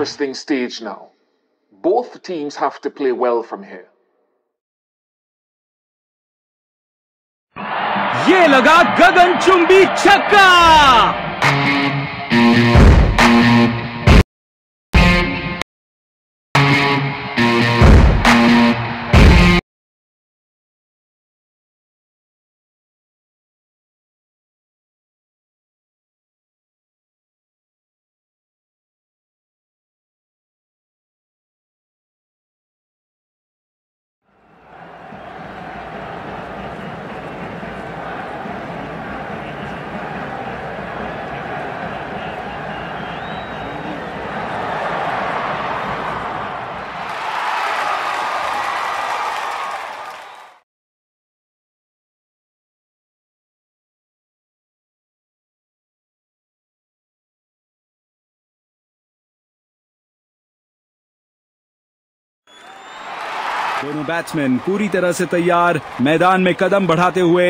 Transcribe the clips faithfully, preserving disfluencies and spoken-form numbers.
interesting stage now. Both teams have to play well from here. ये लगा गगनचुंबी छक्का। दोनों बैट्समैन पूरी तरह से तैयार, मैदान में कदम बढ़ाते हुए।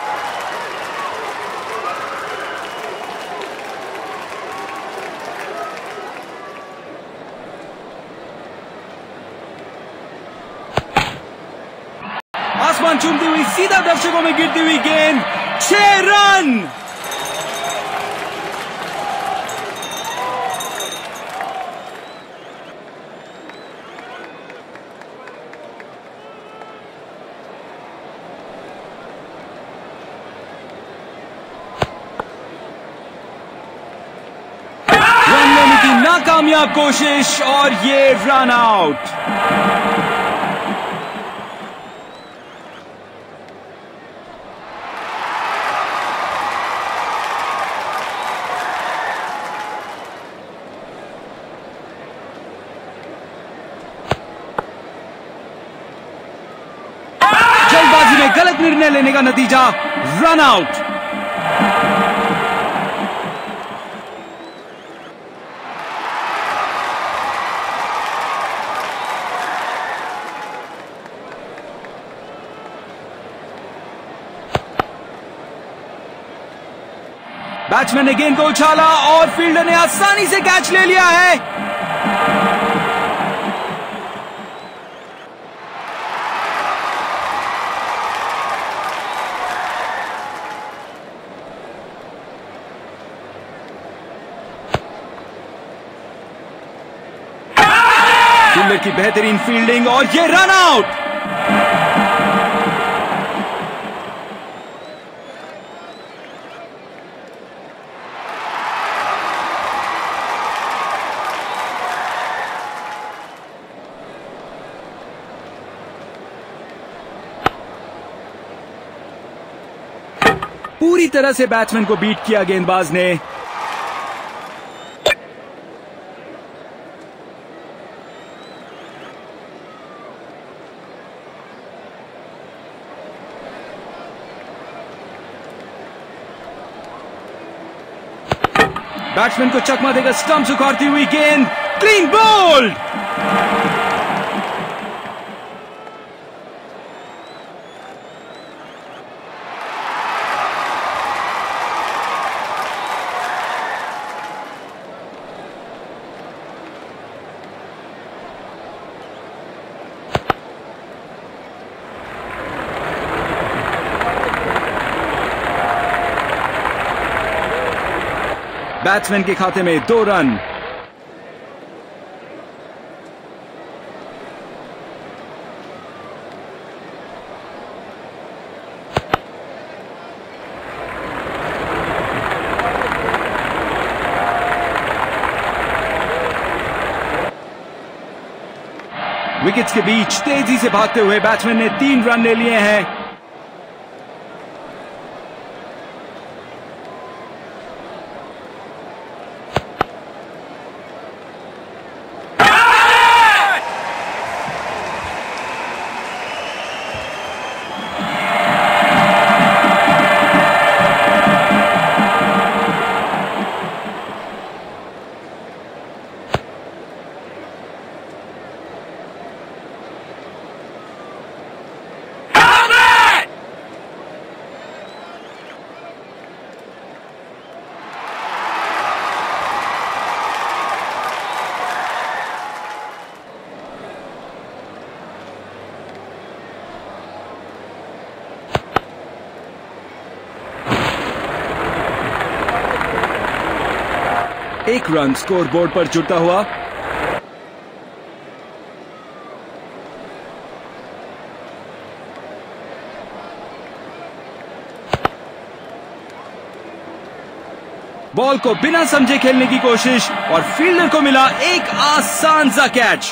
आसमान चूमती हुई सीधा दर्शकों में गिरती हुई गेंद, छह रन। नाकामयाब कोशिश और ये रन आउट। जल्दबाजी में गलत निर्णय लेने का नतीजा रन आउट। बैट्समैन ने गेंद को उछाला और फील्डर ने आसानी से कैच ले लिया है। फील्डर की बेहतरीन फील्डिंग और ये रन आउट। पूरी तरह से बैट्समैन को बीट किया गेंदबाज ने। बैट्समैन को चकमा देकर स्टंप उखाड़ती हुई गेंद, क्लीन बोल्ड। बैट्समैन के खाते में दो रन। विकेट्स के बीच तेजी से भागते हुए बैट्समैन ने तीन रन ले लिए हैं। एक रन स्कोरबोर्ड पर जुड़ता हुआ। बॉल को बिना समझे खेलने की कोशिश और फील्डर को मिला एक आसान सा कैच।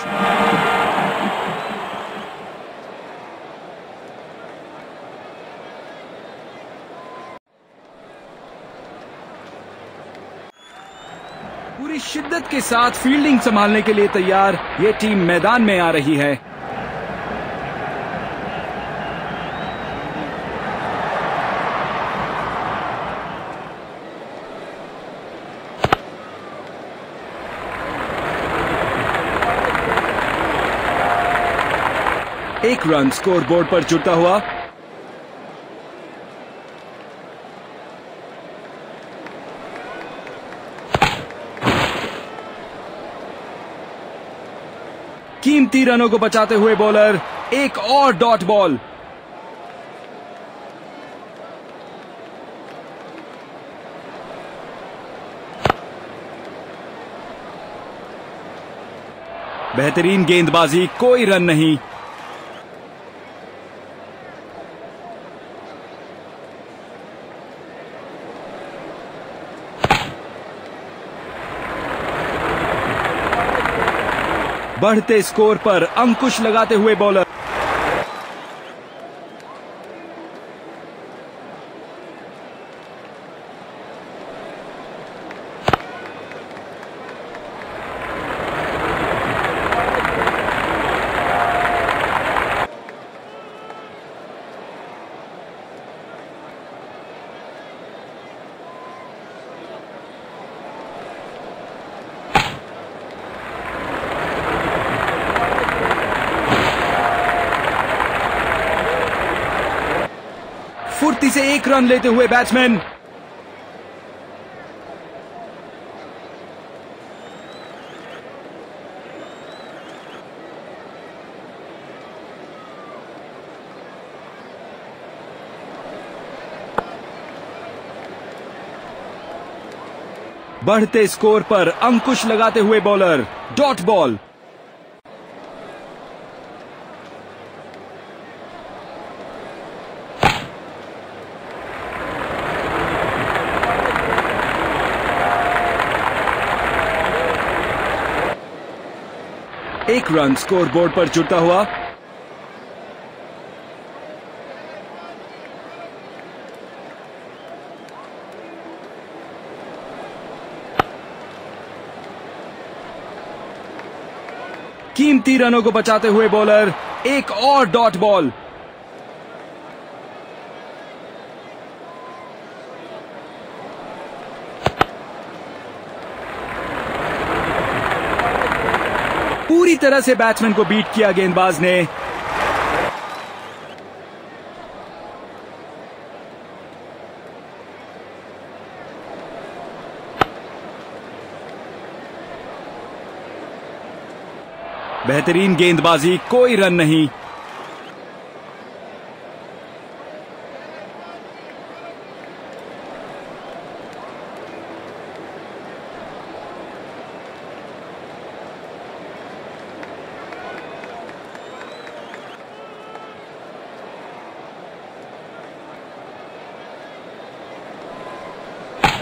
पूरी शिद्दत के साथ फील्डिंग संभालने के लिए तैयार ये टीम मैदान में आ रही है। एक रन स्कोरबोर्ड पर जुड़ता हुआ। कीमती रनों को बचाते हुए बॉलर, एक और डॉट बॉल। बेहतरीन गेंदबाजी, कोई रन नहीं। बढ़ते स्कोर पर अंकुश लगाते हुए बॉलर। फुर्ती से एक रन लेते हुए बैट्समैन। बढ़ते स्कोर पर अंकुश लगाते हुए बॉलर, डॉट बॉल। एक रन स्कोरबोर्ड पर जुड़ता हुआ। कीमती रनों को बचाते हुए बॉलर, एक और डॉट बॉल। पूरी तरह से बैट्समैन को बीट किया गेंदबाज ने। बेहतरीन गेंदबाजी, कोई रन नहीं।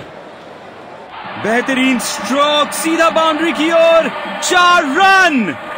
बेहतरीन स्ट्रोक, सीधा बाउंड्री की ओर, चार रन।